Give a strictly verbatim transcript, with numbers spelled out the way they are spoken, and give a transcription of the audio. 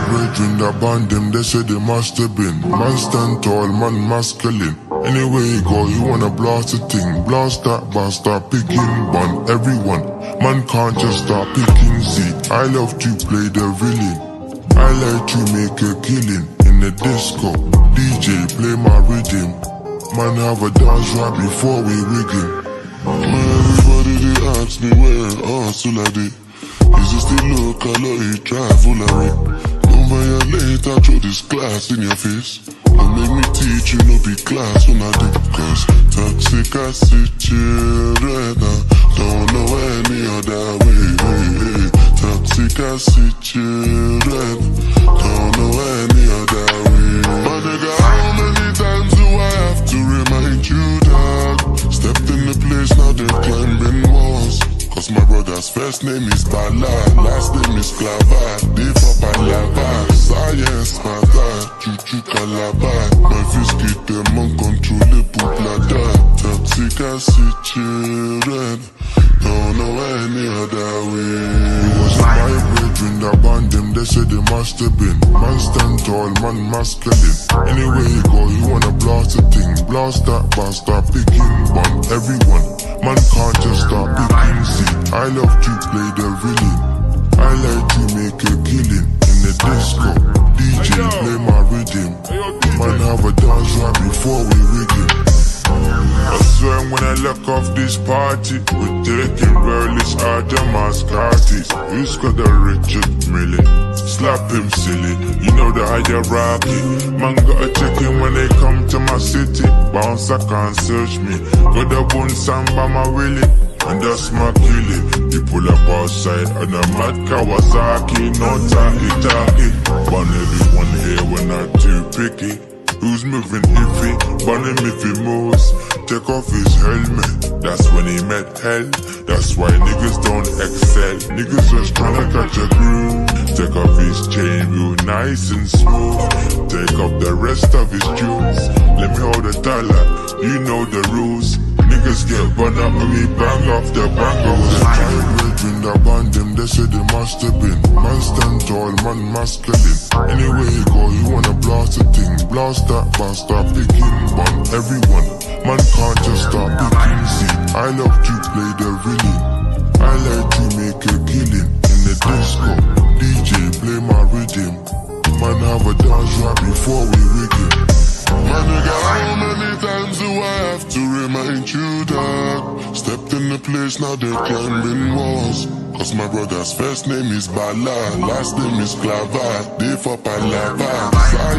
brethren that band them, they say they must have been. Man stand tall, man masculine. Anywhere you go, you wanna blast a thing. Blast that bar, start picking bun. Everyone, man can't just start picking. See, I love to play the villain. I like to make a killing in the disco. D J play my rhythm. Man have a dance right before we rigging. Man, everybody they ask me where hustle I did. Is it still local or you travel away? Don't violate, I throw this glass in your face. Don't make me teach you no be class when I did. Cause toxic acid children, I don't know any other way. Toxic acid children, don't know any other way. My nigga, how many times do I have to remind you that? Stepped in the place, now they're climbing walls. Cause my brother's first name is Bala, last name is Clava. They for Palava, science matter, Chuchu Calaba. My fist keep them uncontrollable plata. Toxic acid children, don't know any other way. It was my brethren that band them, they said they must have been. Man stand tall, man masculine. Anywhere you go, you wanna blast a thing. Blast that bar, start picking bun. Everyone, man can't just start picking. See, I love to play the villain. I like to make a killing in the disco. D J play my rhythm. Man have a dance right before we rigging. I swear when I look off this party, we're taking relish out the mascatis. Who's got the Richard Millie? Slap him silly, you know the hierarchy. Man gotta check him when they come to my city. Bounce, I can't search me. Got the bone samba my willy, and that's my killing. You pull up outside on a mad Kawasaki. No talkie talkie. Burn everyone here when I'm too picky. Who's moving iffy? Burn him if he moves. Take off his helmet, that's when he met hell. That's why niggas don't excel. Niggas just tryna catch a groove. Take off his chain real nice and smooth. Take off the rest of his jewels. Let me hold the dollar, you know the rules. Niggas get burned up when we bang off the banger. Was my brethren that band them, they said they must have been. Man stand tall, man masculine. Anywhere you go, you wanna blast a thing. Blast that bar, start picking bun. Everyone, man can't just start picking. See, I love to play the villain. I like to make a killing in the disco. D J play my rhythm. Man have a dance right before we rigging. My nigga, how many times do I have to remind you that? Stepped in the place, now they're climbing walls. Cause my brother's first name is Bala, last name is Clava. They for Palava,